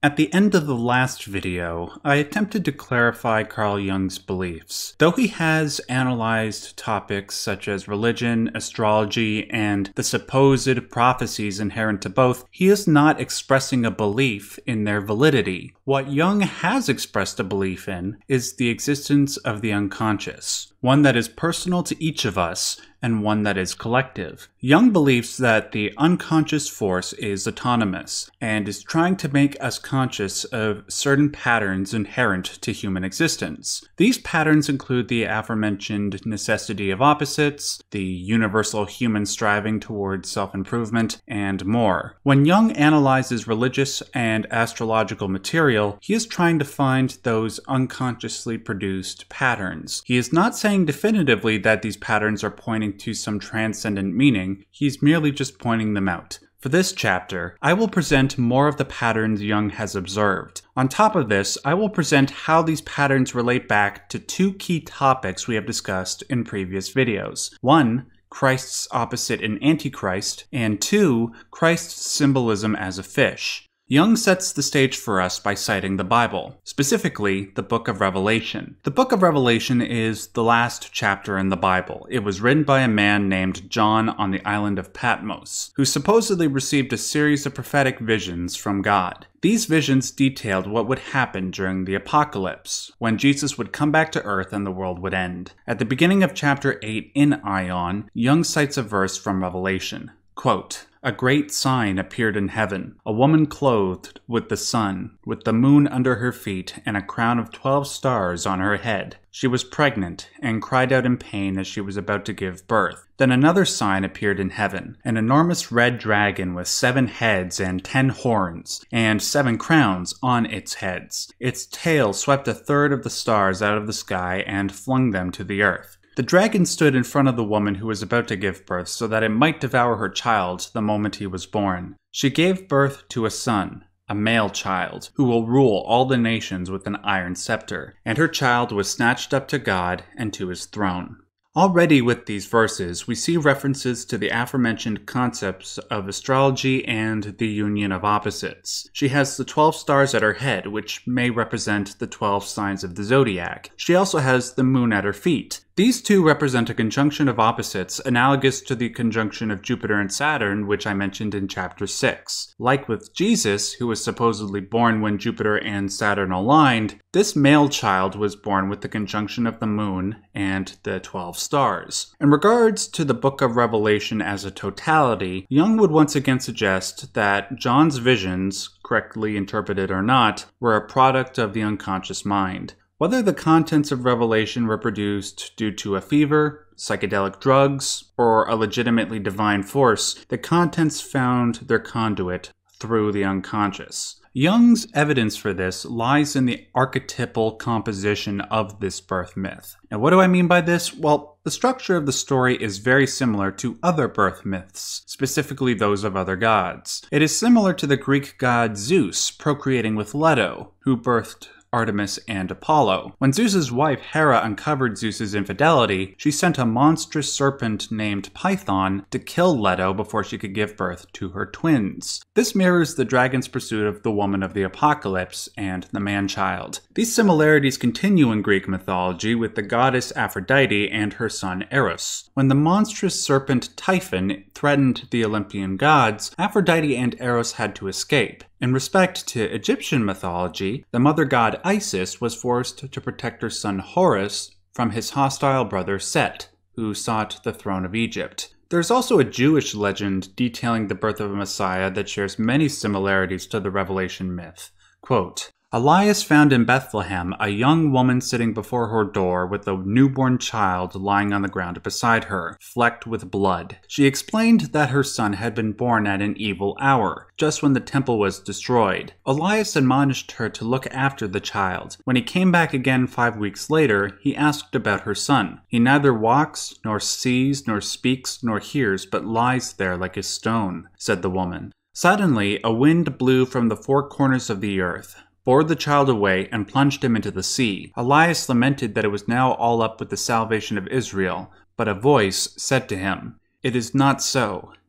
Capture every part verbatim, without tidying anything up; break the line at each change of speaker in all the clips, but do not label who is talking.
At the end of the last video, I attempted to clarify Carl Jung's beliefs. Though he has analyzed topics such as religion, astrology, and the supposed prophecies inherent to both, he is not expressing a belief in their validity. What Jung has expressed a belief in is the existence of the unconscious, one that is personal to each of us, and one that is collective. Jung believes that the unconscious force is autonomous, and is trying to make us conscious of certain patterns inherent to human existence. These patterns include the aforementioned necessity of opposites, the universal human striving towards self-improvement, and more. When Jung analyzes religious and astrological material, he is trying to find those unconsciously produced patterns. He is not saying definitively that these patterns are pointing to some transcendent meaning, he's merely just pointing them out. For this chapter, I will present more of the patterns Jung has observed. On top of this, I will present how these patterns relate back to two key topics we have discussed in previous videos. One, Christ's opposite in Antichrist, and two, Christ's symbolism as a fish. Jung sets the stage for us by citing the Bible, specifically the Book of Revelation. The Book of Revelation is the last chapter in the Bible. It was written by a man named John on the island of Patmos, who supposedly received a series of prophetic visions from God. These visions detailed what would happen during the apocalypse, when Jesus would come back to earth and the world would end. At the beginning of chapter eight in Aion, Jung cites a verse from Revelation. Quote, "A great sign appeared in heaven, a woman clothed with the sun, with the moon under her feet, and a crown of twelve stars on her head. She was pregnant, and cried out in pain as she was about to give birth. Then another sign appeared in heaven, an enormous red dragon with seven heads and ten horns, and seven crowns on its heads. Its tail swept a third of the stars out of the sky and flung them to the earth. The dragon stood in front of the woman who was about to give birth so that it might devour her child the moment he was born. She gave birth to a son, a male child, who will rule all the nations with an iron scepter, and her child was snatched up to God and to his throne." Already with these verses, we see references to the aforementioned concepts of astrology and the union of opposites. She has the twelve stars at her head, which may represent the twelve signs of the zodiac. She also has the moon at her feet. These two represent a conjunction of opposites analogous to the conjunction of Jupiter and Saturn, which I mentioned in chapter six. Like with Jesus, who was supposedly born when Jupiter and Saturn aligned, this male child was born with the conjunction of the moon and the twelve stars. In regards to the Book of Revelation as a totality, Jung would once again suggest that John's visions, correctly interpreted or not, were a product of the unconscious mind. Whether the contents of Revelation were produced due to a fever, psychedelic drugs, or a legitimately divine force, the contents found their conduit through the unconscious. Jung's evidence for this lies in the archetypal composition of this birth myth. Now, what do I mean by this? Well, the structure of the story is very similar to other birth myths, specifically those of other gods. It is similar to the Greek god Zeus procreating with Leto, who birthed Artemis and Apollo. When Zeus's wife Hera uncovered Zeus's infidelity, she sent a monstrous serpent named Python to kill Leto before she could give birth to her twins. This mirrors the dragon's pursuit of the woman of the apocalypse and the man-child. These similarities continue in Greek mythology with the goddess Aphrodite and her son Eros. When the monstrous serpent Typhon threatened the Olympian gods, Aphrodite and Eros had to escape. In respect to Egyptian mythology, the mother god Isis was forced to protect her son Horus from his hostile brother Set, who sought the throne of Egypt. There's also a Jewish legend detailing the birth of a Messiah that shares many similarities to the Revelation myth. Quote, "Elias found in Bethlehem a young woman sitting before her door with a newborn child lying on the ground beside her, flecked with blood. She explained that her son had been born at an evil hour, just when the temple was destroyed. Elias admonished her to look after the child. When he came back again five weeks later, he asked about her son. He neither walks, nor sees, nor speaks, nor hears, but lies there like a stone," said the woman. Suddenly, a wind blew from the four corners of the earth, bore the child away, and plunged him into the sea. Elias lamented that it was now all up with the salvation of Israel, but a voice said to him, "It is not so.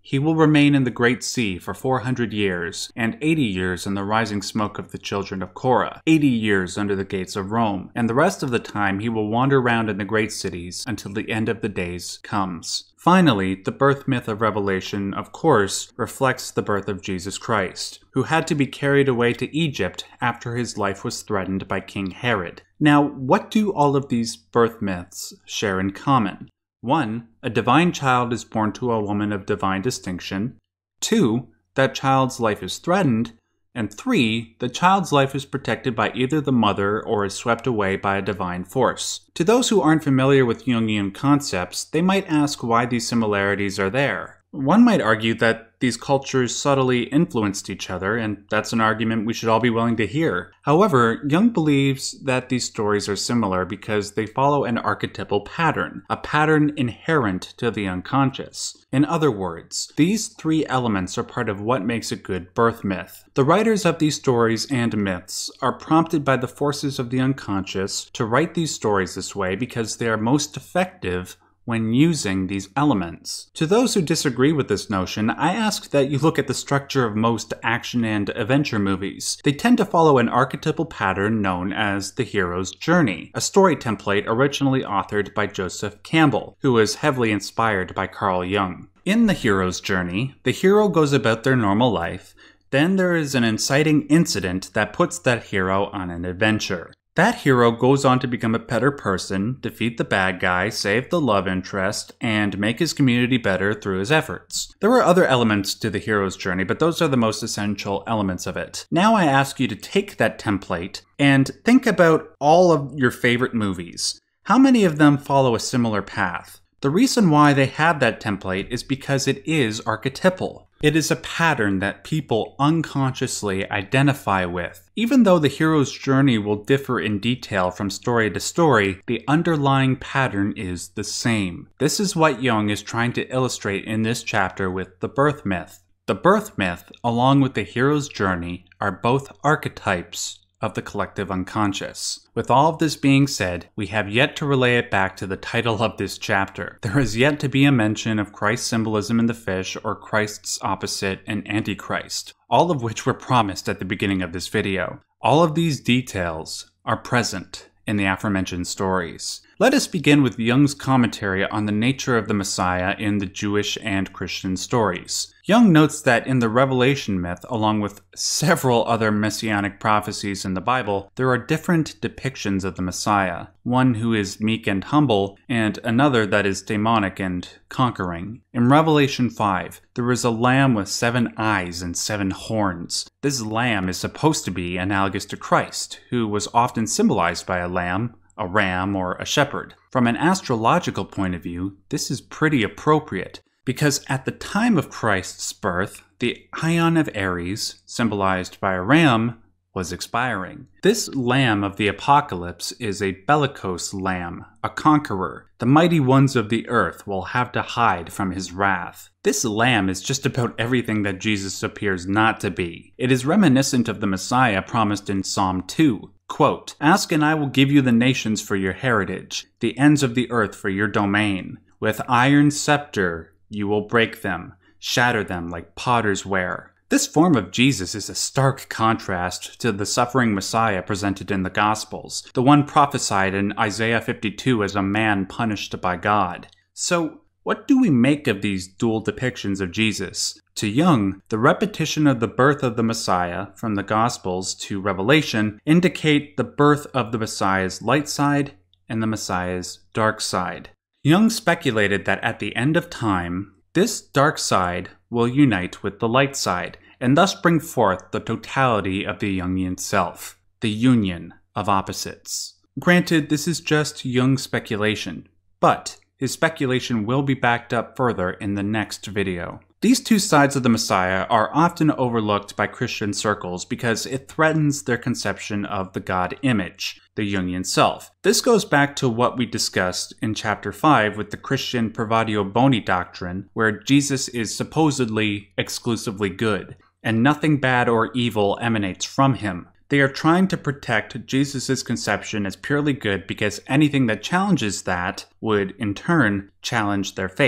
He will remain in the Great Sea for four hundred years, and eighty years in the rising smoke of the children of Korah, eighty years under the gates of Rome, and the rest of the time he will wander around in the great cities until the end of the days comes. Finally, the birth myth of Revelation, of course, reflects the birth of Jesus Christ, who had to be carried away to Egypt after his life was threatened by King Herod. Now, what do all of these birth myths share in common? One, a divine child is born to a woman of divine distinction. Two, that child's life is threatened. And three, the child's life is protected by either the mother or is swept away by a divine force. To those who aren't familiar with Jungian concepts, they might ask why these similarities are there. One might argue that these cultures subtly influenced each other, and that's an argument we should all be willing to hear. However, Jung believes that these stories are similar because they follow an archetypal pattern, a pattern inherent to the unconscious. In other words, these three elements are part of what makes a good birth myth. The writers of these stories and myths are prompted by the forces of the unconscious to write these stories this way because they are most effective when using these elements. To those who disagree with this notion, I ask that you look at the structure of most action and adventure movies. They tend to follow an archetypal pattern known as the hero's journey, a story template originally authored by Joseph Campbell, who was heavily inspired by Carl Jung. In the hero's journey, the hero goes about their normal life, then there is an inciting incident that puts that hero on an adventure. That hero goes on to become a better person, defeat the bad guy, save the love interest, and make his community better through his efforts. There are other elements to the hero's journey, but those are the most essential elements of it. Now I ask you to take that template and think about all of your favorite movies. How many of them follow a similar path? The reason why they have that template is because it is archetypal. It is a pattern that people unconsciously identify with. Even though the hero's journey will differ in detail from story to story, the underlying pattern is the same. This is what Jung is trying to illustrate in this chapter with the birth myth. The birth myth, along with the hero's journey, are both archetypes of the collective unconscious. With all of this being said, we have yet to relay it back to the title of this chapter. There is yet to be a mention of Christ's symbolism in the fish or Christ's opposite, an Antichrist, all of which were promised at the beginning of this video. All of these details are present in the aforementioned stories. Let us begin with Jung's commentary on the nature of the Messiah in the Jewish and Christian stories. Jung notes that in the Revelation myth, along with several other messianic prophecies in the Bible, there are different depictions of the Messiah. One who is meek and humble, and another that is demonic and conquering. In Revelation five, there is a lamb with seven eyes and seven horns. This lamb is supposed to be analogous to Christ, who was often symbolized by a lamb, a ram, or a shepherd. From an astrological point of view, this is pretty appropriate, because at the time of Christ's birth, the Aion of Aries, symbolized by a ram, was expiring. This lamb of the apocalypse is a bellicose lamb, a conqueror. The mighty ones of the earth will have to hide from his wrath. This lamb is just about everything that Jesus appears not to be. It is reminiscent of the Messiah promised in Psalm two. Quote, "Ask and I will give you the nations for your heritage, the ends of the earth for your domain. With iron scepter you will break them, shatter them like potter's ware." This form of Jesus is a stark contrast to the suffering Messiah presented in the Gospels, the one prophesied in Isaiah fifty-two as a man punished by God. So, what do we make of these dual depictions of Jesus? To Jung, the repetition of the birth of the Messiah from the Gospels to Revelation indicate the birth of the Messiah's light side and the Messiah's dark side. Jung speculated that at the end of time, this dark side will unite with the light side, and thus bring forth the totality of the Jungian self, the union of opposites. Granted, this is just Jung's speculation, but his speculation will be backed up further in the next video. These two sides of the Messiah are often overlooked by Christian circles because it threatens their conception of the God image, the Jungian self. This goes back to what we discussed in chapter five with the Christian Provatio Boni doctrine, where Jesus is supposedly exclusively good, and nothing bad or evil emanates from him. They are trying to protect Jesus' conception as purely good because anything that challenges that would, in turn, challenge their faith.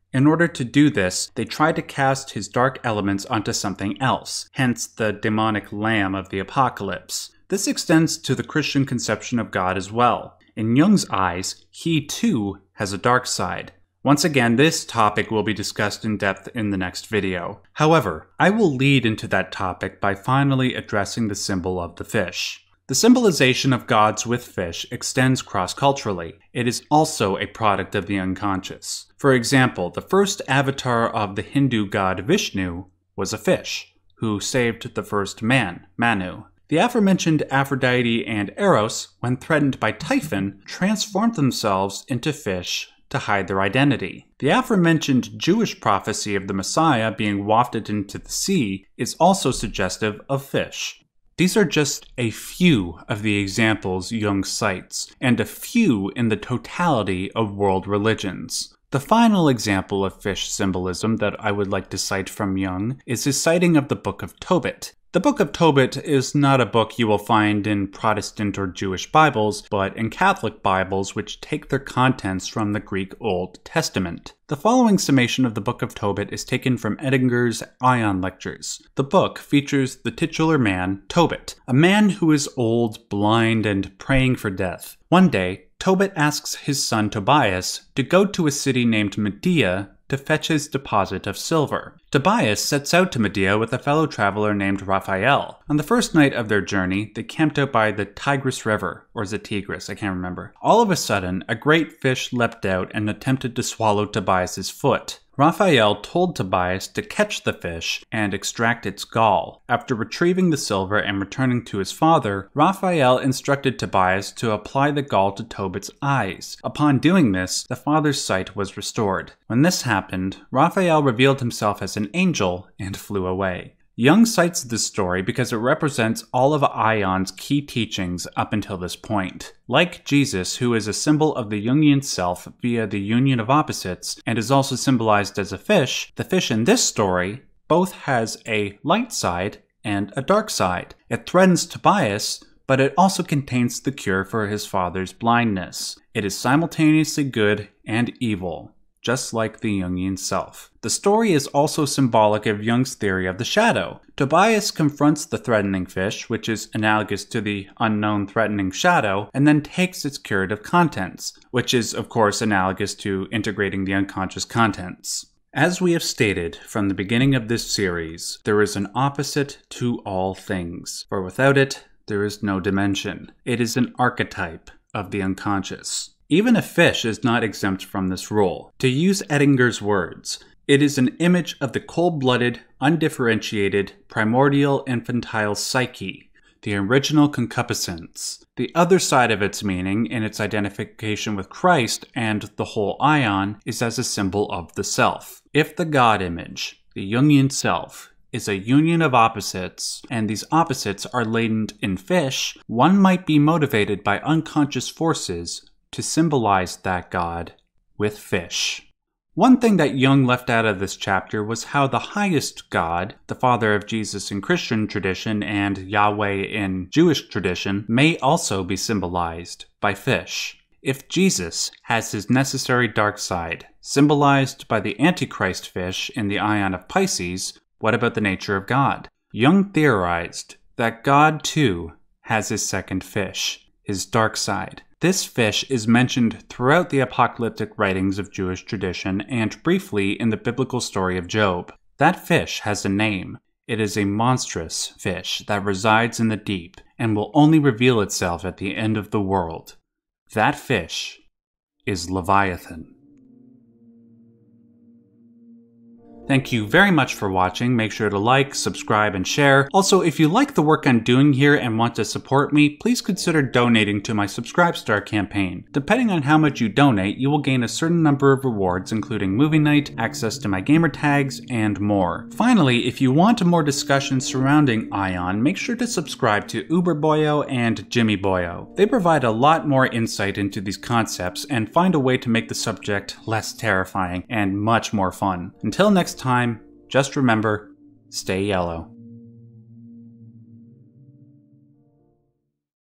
In order to do this, they try to cast his dark elements onto something else, hence the demonic lamb of the apocalypse. This extends to the Christian conception of God as well. In Jung's eyes, he too has a dark side. Once again, this topic will be discussed in depth in the next video. However, I will lead into that topic by finally addressing the symbol of the fish. The symbolization of gods with fish extends cross-culturally. It is also a product of the unconscious. For example, the first avatar of the Hindu god Vishnu was a fish, who saved the first man, Manu. The aforementioned Aphrodite and Eros, when threatened by Typhon, transformed themselves into fish to hide their identity. The aforementioned Jewish prophecy of the Messiah being wafted into the sea is also suggestive of fish. These are just a few of the examples Jung cites, and a few in the totality of world religions. The final example of fish symbolism that I would like to cite from Jung is his citing of the Book of Tobit. The Book of Tobit is not a book you will find in Protestant or Jewish Bibles, but in Catholic Bibles which take their contents from the Greek Old Testament. The following summation of the Book of Tobit is taken from Edinger's Aion lectures. The book features the titular man, Tobit, a man who is old, blind, and praying for death. One day, Tobit asks his son Tobias to go to a city named Medea to fetch his deposit of silver. Tobias sets out to Medea with a fellow traveler named Raphael. On the first night of their journey, they camped out by the Tigris River, or is it Tigris? I can't remember. All of a sudden, a great fish leapt out and attempted to swallow Tobias's foot. Raphael told Tobias to catch the fish and extract its gall. After retrieving the silver and returning to his father, Raphael instructed Tobias to apply the gall to Tobit's eyes. Upon doing this, the father's sight was restored. When this happened, Raphael revealed himself as an angel and flew away. Jung cites this story because it represents all of Aion's key teachings up until this point. Like Jesus, who is a symbol of the Jungian self via the union of opposites, and is also symbolized as a fish, the fish in this story both has a light side and a dark side. It threatens Tobias, but it also contains the cure for his father's blindness. It is simultaneously good and evil, just like the Jungian self. The story is also symbolic of Jung's theory of the shadow. Tobias confronts the threatening fish, which is analogous to the unknown threatening shadow, and then takes its curative contents, which is of course analogous to integrating the unconscious contents. As we have stated from the beginning of this series, there is an opposite to all things, for without it, there is no dimension. It is an archetype of the unconscious. Even a fish is not exempt from this rule. To use Edinger's words, it is an image of the cold-blooded, undifferentiated, primordial infantile psyche, the original concupiscence. The other side of its meaning, in its identification with Christ and the whole Aion, is as a symbol of the self. If the God image, the Jungian self, is a union of opposites, and these opposites are latent in fish, one might be motivated by unconscious forces to symbolize that God with fish. One thing that Jung left out of this chapter was how the highest God, the Father of Jesus in Christian tradition and Yahweh in Jewish tradition, may also be symbolized by fish. If Jesus has his necessary dark side, symbolized by the Antichrist fish in the Aion of Pisces, what about the nature of God? Jung theorized that God too has his second fish, his dark side. This fish is mentioned throughout the apocalyptic writings of Jewish tradition and briefly in the biblical story of Job. That fish has a name. It is a monstrous fish that resides in the deep and will only reveal itself at the end of the world. That fish is Leviathan. Thank you very much for watching. Make sure to like, subscribe, and share. Also, if you like the work I'm doing here and want to support me, please consider donating to my Subscribe Star campaign. Depending on how much you donate, you will gain a certain number of rewards, including movie night, access to my gamer tags, and more. Finally, if you want more discussion surrounding Aion, make sure to subscribe to Uber Boyo and Jimmy Boyo. They provide a lot more insight into these concepts and find a way to make the subject less terrifying and much more fun. Until next time, just remember, stay yellow.